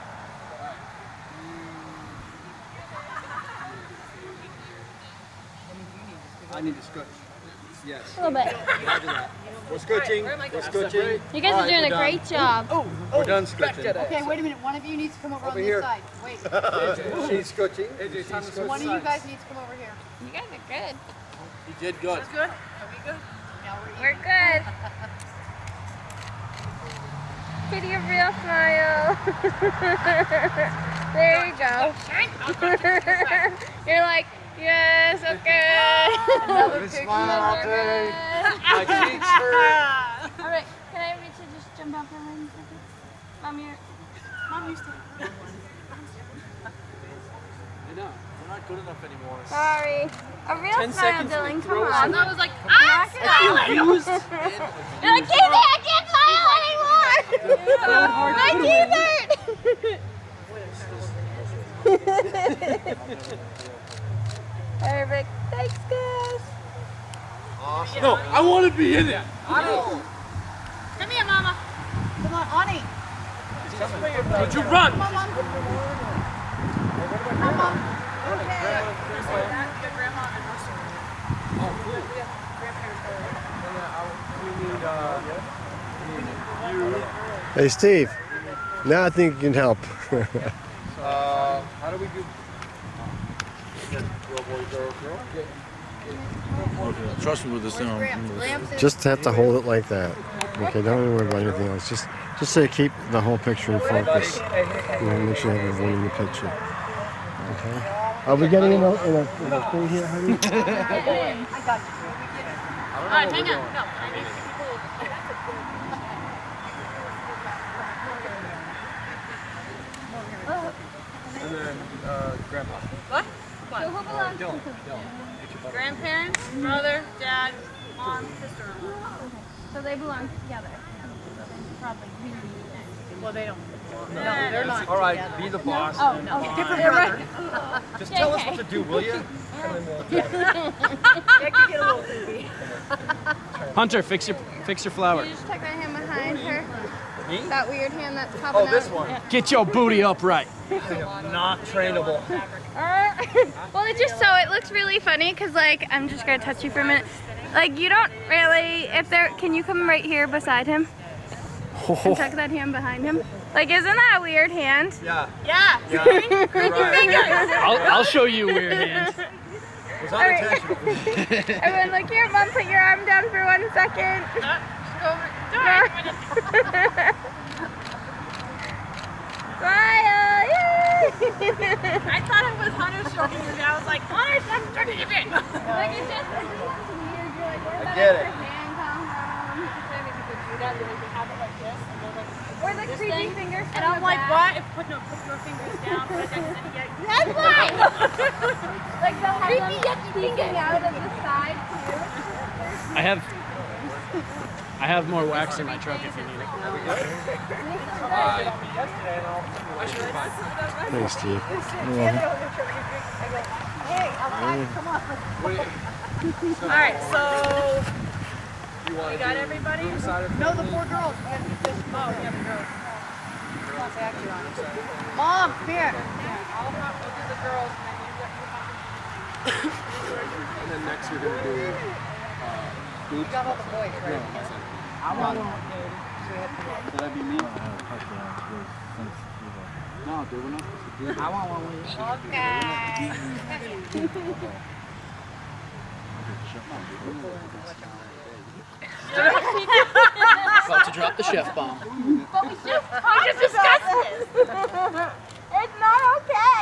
I need to scotch. Yes. A little bit. Roger that. We're scotching. We're scotching. You guys are doing a great job. Oh, we're done scotching. Okay, wait a minute. One of you needs to come over, Over on here. this side. Wait. She's scotching. She's scotching. One of you guys needs to come over here. You guys are good. You did good. That's good? Are we good? Now we're We're good. Kitty, a real smile. There you go. You're like, yes, okay. Another Good picture. smile all day. My cheeks hurt. All right, can I reach and just jump out for one second? Mom, you're, Mom, you're still. I know. We're not good enough anymore. Sorry. A real Ten smile, seconds Dylan, to come throw on. something. I was like, ah, I feel used. You're like, Katie, I can't smile anymore. My teeth hurt. Perfect. Thanks, guys. Awesome. No, I want to be in it. Ani! Come here, Mama. Come on, Ani. Would you run? Come on, Mom. Come on, Mom. Okay. Hey, Steve. Now I think you can help. uh, how do we do? Girl, boy, girl, girl. Trust me with this thing. Just have to hold it like that. Okay, don't even worry about anything else. Just, just say keep the whole picture in focus. You want to make sure you have everyone in the picture. Okay. Are we getting in a, in a, in a thing here, honey? I got you. All right, hang on. No, I need to And then uh, grandpa. What? So who belongs to Dylan. who? Dylan. Grandparents, brother, dad, mom, sister. So they belong together. So they probably really. Well, they don't. No, No, they're not all right, together. be the boss. Oh, and, okay. uh, Different brother. Just Yeah, tell okay. us what to do, will you? That could get a little creepy. Hunter, fix your fix your flower. You just tuck that hand behind her. Me? That weird hand that's popping Oh, this out. one. Get your booty upright. I am not trainable. Uh, well, it just so it looks really funny because like I'm just gonna touch you for a minute. Like you don't really. If there, can you come right here beside him and tuck that hand behind him? Like, isn't that a weird hand? Yeah. Yeah. Yeah. Creepy Right. fingers. I'll, I'll show you weird hands. It was All right. unintentional. Everyone, look here, Mom. Put your arm down for one second. Uh, just go over. Don't Smile! Yay! I thought it was Hunter stroking your hand. I was like, Hunter's not stroking your hand. Like it's just, it's just weird. You're like, where's I that get extra it. hand come from? Or the creepy thing? fingers And from I'm the like, back. what? If put no, put your fingers down. Put it down. That's right! Like the creepy yucky fingers out of the side too. I have I have more wax in my truck if you need it. Thanks, Steve. Hey, outside, come on. All right, so You want we got everybody. No, the four girls. We have to do this. Oh, yeah, the girls. Mom, come here. Yeah, I'll have, we'll do the girls, and then you And then next we're gonna do uh, You got all the boys, right? I want one. Did I be me? No, dude, we're not supposed to do that. I want one with About to drop the chef bomb. But we just talked to discuss this. It's not okay.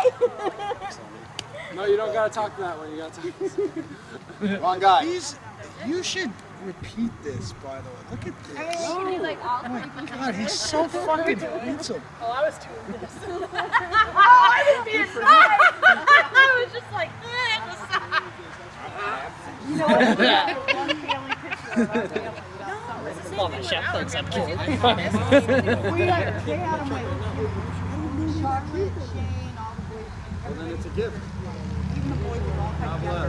No, you don't gotta talk that way. You gotta talk. Wrong guy. These, you should repeat this, by the way. Look at this. I mean, he's like all oh my God, he's so fucking handsome. Oh, I was doing this. Oh, I was being nice. I was just like, eh, you know what? One family picture of our family. Well, the chef thinks I'm cute. We had, they had them like chocolate, Shane, all the boys. Well, then it's a gift. Even the boys were all kind of together.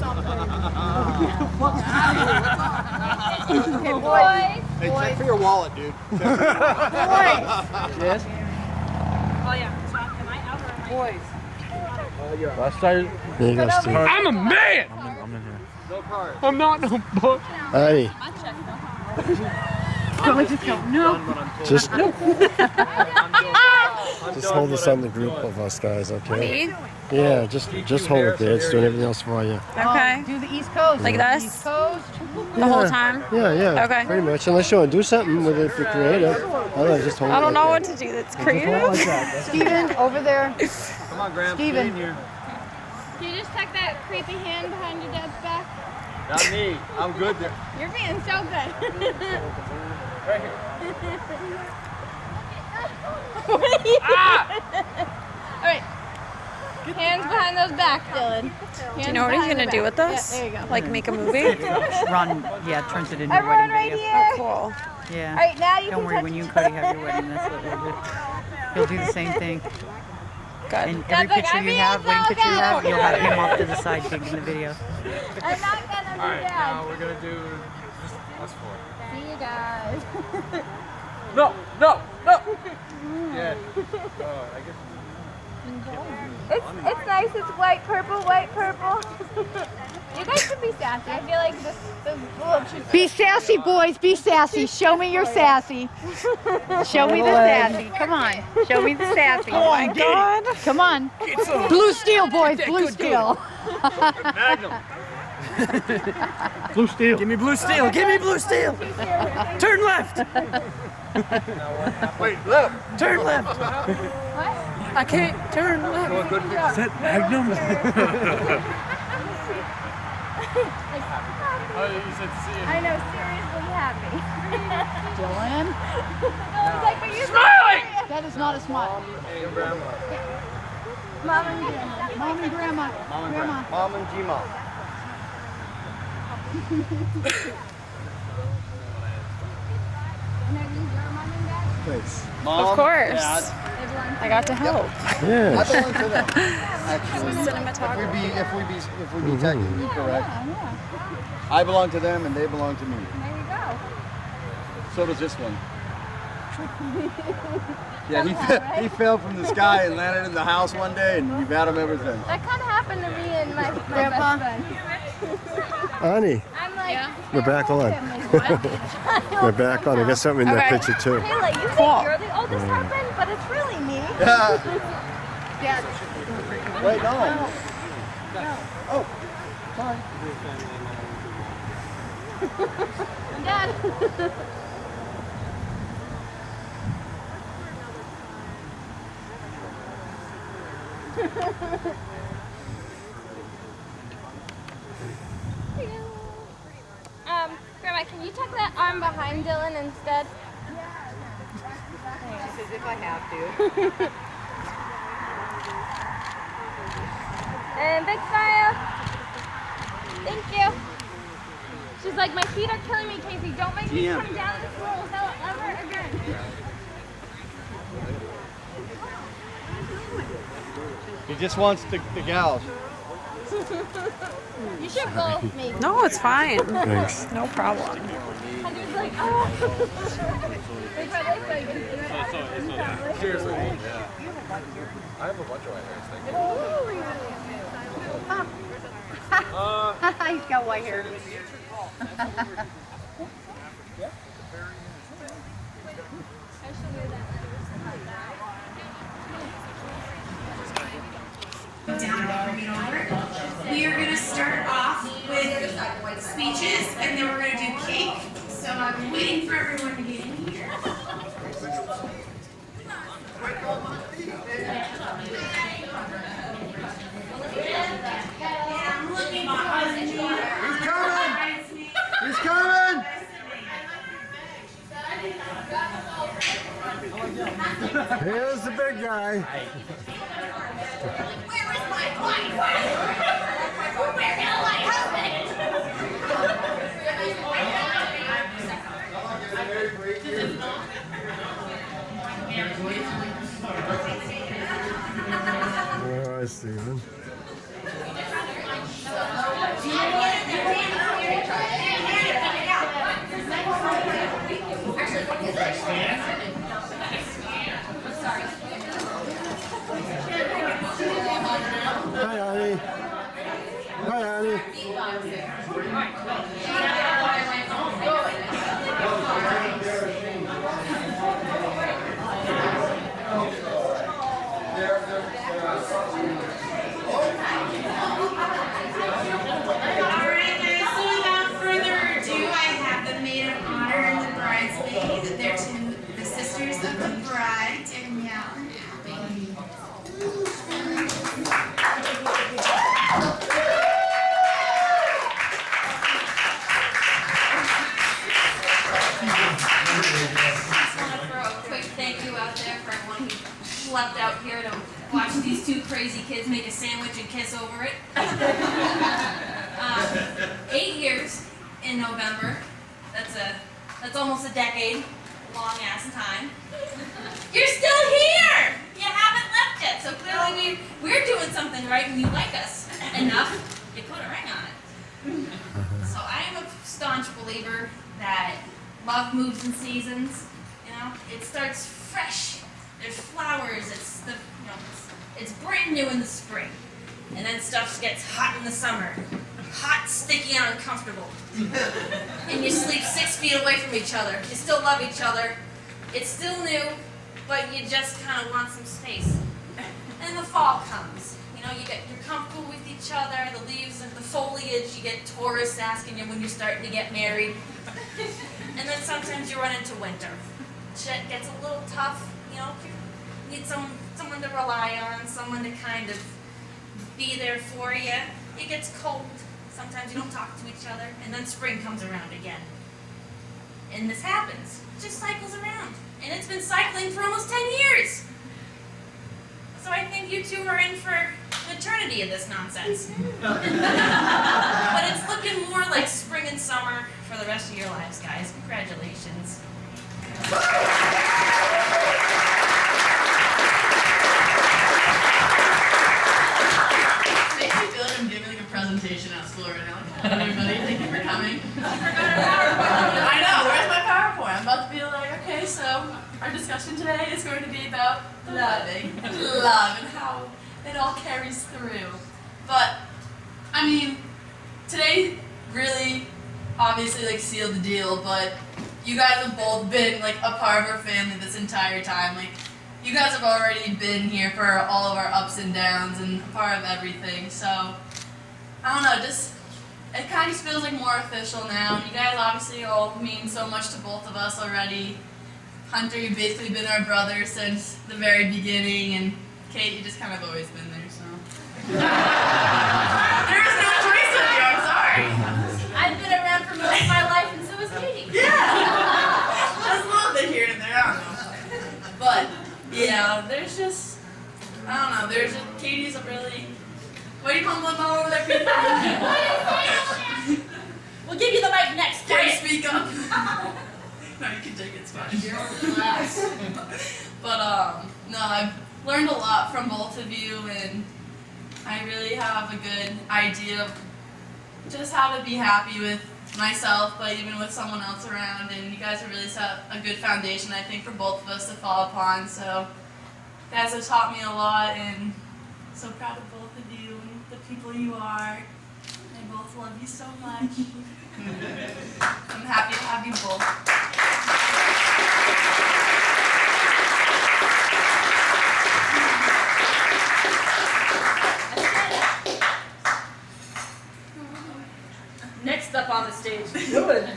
Okay, boys. Hey, check for your wallet, dude. Boys. Yes? Oh, yeah. So am I out or am I? Boys. Last time. There you go, Steve. I'm a man! I'm in, I'm in here. No card. I'm not no book. Hey. Billy just go, no. Just, just hold this on the group of us guys, okay? Me? Yeah, just just hold it there. It's doing everything else for you. Okay. Do the East Coast. Like The this? East Coast. The Yeah. whole time? Yeah, yeah. Okay. Pretty much. Unless you want to do something with it if you're creative. Otherwise, just hold it I don't like know that. what to do that's Just hold it creative. like that. Steven, over there. Come on, Graham. Steven. Get in here. Can you just tuck that creepy hand behind your dad's back? Not me. I'm good there. You're being so good. Right here. What are you ah! All right. Hands behind those back, Dylan. Do you know what he's gonna do with this? Yeah, there you go. Like make a movie? Run, yeah, turns it into a Everyone wedding right video. here. Oh, cool. Yeah. All right, now you Don't can worry, touch when you and Cody have your wedding, that's what we'll do. He'll do the same thing. Good. And every Dad's like, picture I'm you being have, wedding so picture you have, good. you'll have him off to the side taking the video. I'm not gonna do Alright, that. now we're gonna do just us four. See you guys. No, no, no! Yeah. Oh, I guess. It's it's nice. It's white, purple, white, purple. You guys should be sassy. I feel like this this little cheap. Be sassy, boys. Be sassy. Show me your sassy. Show me the sassy. Come on. Show me the sassy. Oh my God. Come on. Blue steel, boys. Blue steel. Magnum. Blue steel. Give me blue steel. Give me blue steel. Turn left. Wait, left. Turn left. I can't turn left. Going good. Is that Magnum? Oh, you said see I know, seriously happy. Dylan. Dylan's like, but you're Smiling! That is not a smile. and grandma. Mom and Grandma. Mom and grandma. Mom and Grandma. grandma. Mom and G-Mom. And are these your mom and dad? Thanks. Mom, Of course. Dad. I got to help. Yeah. I belong to them. Actually, if we Cinematography. be if we be if we be technically correct, Yeah, yeah. I belong to them and they belong to me. There you go. So does this one. Yeah, he fe- he fell from the sky and landed in the house one day, and you've had him ever since. That kind of happened to me and my, my Grandpa. best friend. Annie, I'm like, we're back on. We're back on. I got something in that Okay. picture too. Kayla, you Cool. think you're the oldest husband, but it's really me. Yeah. Dad. Wait, no. Oh, sorry. Dad. um, Grandma, can you tuck that arm behind Dylan instead? Just as if I have to. And big smile. Thank you. She's like, my feet are killing me, Casey. Don't make me Yeah. come down this roll ever again. He just wants the, the gals. You should go with me. No, it's fine. Thanks. No problem. And he's like, oh. They probably like, Seriously. Yeah. I have a bunch of white hairs. He's got white hair. We are going to start off with speeches, and then we're going to do cake. So I'm waiting for everyone to get in here. And I'm looking behind you. He's coming! He's coming! Here's the big guy. Where is my wife? Where is my husband? All right, Stephen. Hi, Annie. Hi, Annie. Alright guys, so without further ado, I have the maid of honor and the bridesmaid. They're two, the sisters of the bride, Danielle and Abby. Thank you out there for everyone who slept out here to watch these two crazy kids make a sandwich and kiss over it. uh, eight years in November. That's a that's almost a decade long ass time. You're still here. You haven't left yet. So clearly we we're doing something right, and you like us enough. You put a ring on it. So I am a staunch believer that love moves in seasons. You know, it starts fresh. There's flowers. It's the you know, it's, it's brand new in the spring, and then stuff gets hot in the summer, hot, sticky, and uncomfortable. And you sleep six feet away from each other. You still love each other. It's still new, but you just kind of want some space. And the fall comes. You know, you get you're comfortable with each other. The leaves and the foliage. You get tourists asking you when you're starting to get married. And then sometimes you run into winter. Shit gets a little tough, you know, you need some, someone to rely on, someone to kind of be there for you. It gets cold, sometimes you don't talk to each other, and then spring comes around again. And this happens, it just cycles around. And it's been cycling for almost ten years. So I think you two are in for an eternity of this nonsense. But it's looking more like spring and summer for the rest of your lives, guys. Congratulations. Makes me feel like I'm giving like a presentation at school right now. Like, hello everybody, thank you for coming. I know, where's my PowerPoint? I'm about to be like, okay, so our discussion today is going to be about loving, love, and how it all carries through. But, I mean, today really obviously like sealed the deal, but you guys have both been like a part of our family this entire time. Like, you guys have already been here for all of our ups and downs and a part of everything. So, I don't know, just, it kind of feels like more official now. You guys obviously all mean so much to both of us already. Hunter, you've basically been our brother since the very beginning, and Kate, you just kind of always been there, so. There is no choice of you, I'm sorry. I've been around for most of my life, and so has Katie. Yeah! Just a little bit here and there, I don't know. But, yeah, there's just, I don't know, there's just, Katie's a really, what do you call them all over there, Pete? We'll give you the mic next. Can you speak up? No, you can take it, it's fine. But, um, no, I've learned a lot from both of you, and I really have a good idea of just how to be happy with myself, but even with someone else around, and you guys have really set a good foundation, I think, for both of us to fall upon, so you guys have taught me a lot, and I'm so proud of both of you and the people you are. I both love you so much. I'm happy to have you both. Next up on the stage. Good.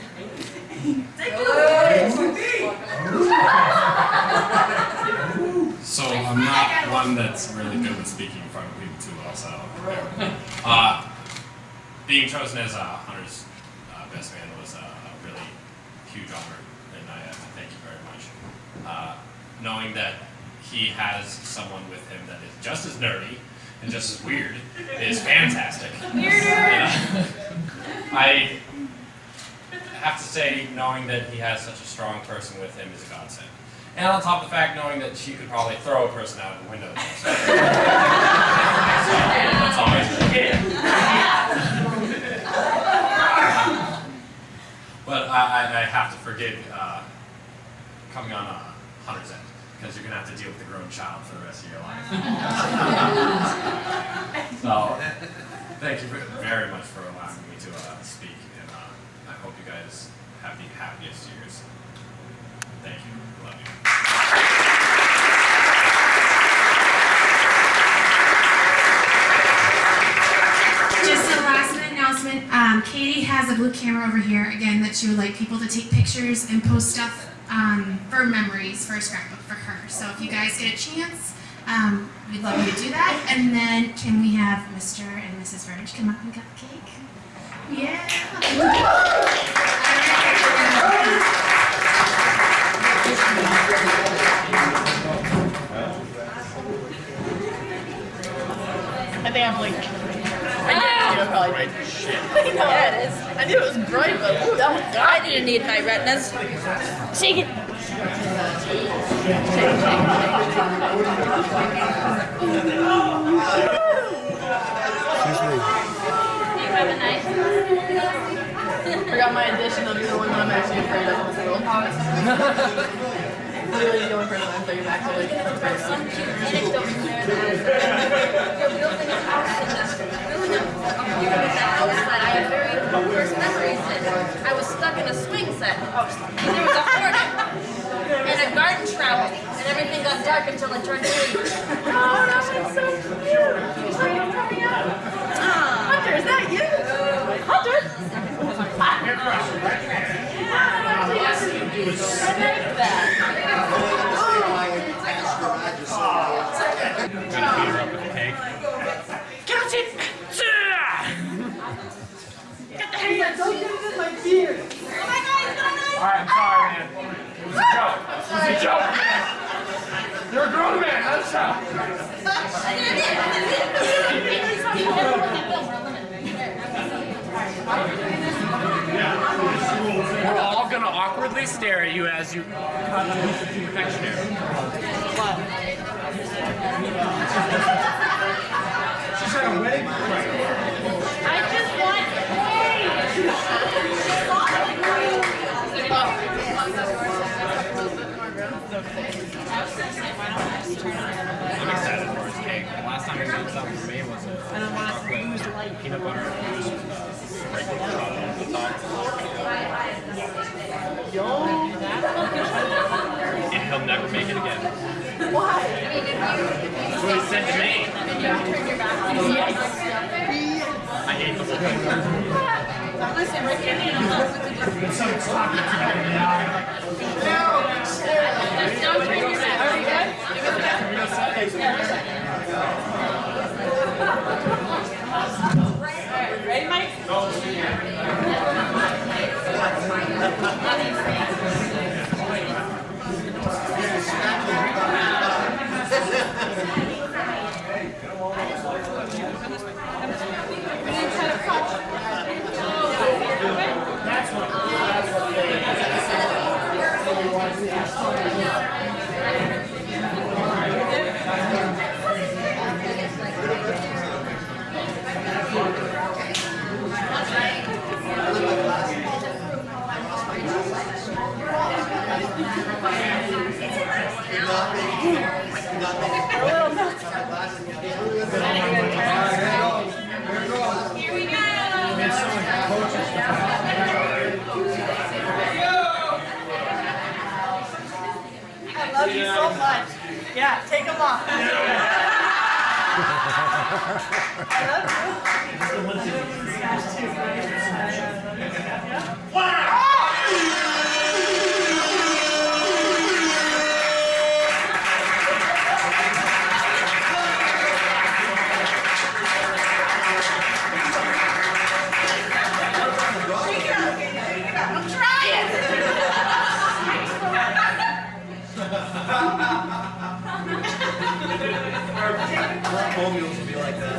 So I'm not one that's really good with speaking in front of people too well, so uh, being chosen as uh, Hunter's uh, best man was uh, a really huge honor, and I uh, thank you very much. Uh, knowing that he has someone with him that is just as nerdy and just as weird is fantastic. Weirder! I have to say, knowing that he has such a strong person with him is a godsend. And on top of the fact, knowing that she could probably throw a person out of the window. So, that's always good. But I, I, I have to forgive uh, coming on uh, Hunter's End, because you're going to have to deal with a grown child for the rest of your life. So, thank you very much for allowing me to uh, speak, and uh, I hope you guys have the happiest years. Thank you. Love you. Just a last minute announcement. Um, Katie has a blue camera over here, again, that she would like people to take pictures and post stuff um, for memories, for a scrapbook for her. So if you guys get a chance, um, we'd love you to do that. And then can we have Mister and Missus Verge come up and cut the cake? Yeah. I think I'm like, I knew it probably bright shit. Yeah, it is. I knew it was bright, but ooh, that was dark. I didn't need my retinas. Shake it. Excuse me. Do you have a knife? Forgot my addition of the one that I'm actually afraid of in this world. Literally the only person I'm thinking actually afraid of. Some cute anecdote in there that you're building a house and just building a apartment that house that I have very first memories in. I was stuck in a swing set. And there was a hornet and a garden trowel, and everything got dark until it turned eight. Oh, that was so cute! Are you coming out? Hunter, is that you? Hunter? Gotta beat her up with a cake. Catch it! Get the hand! Don't get it in my beard! Oh my god, it's not nice! Alright, I'm sorry, man. It was a joke. It was a joke, man. You're a grown man, not a child. We're all gonna awkwardly stare at you as you cut a piece of confectionery. She's at a wedding? I just want I'm excited for his cake. The last time he made something for me was a chocolate peanut butter infused uh, regular chocolate at the top. And he'll never make it again. Why? That's what he said to me. I hate the whole thing. Listen, Rick, you're Someone's talking to me now. Don't turn your back. Are we good? Ready, Mike? That's what. Here we go. I love you so much. Yeah, take them off. I love you. I'm trying. four mules will be like that.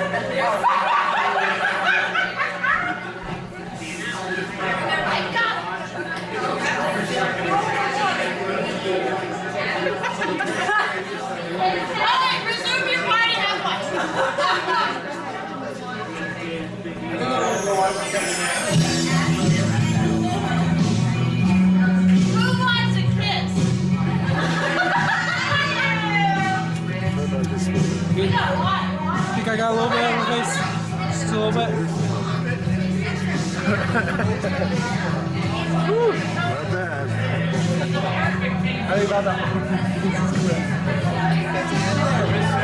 Alright, resume your party halfway. Who wants a kiss? We got a lot. Think I got a little bit on my face? Just a little bit. Woo. Not bad. How do you about that?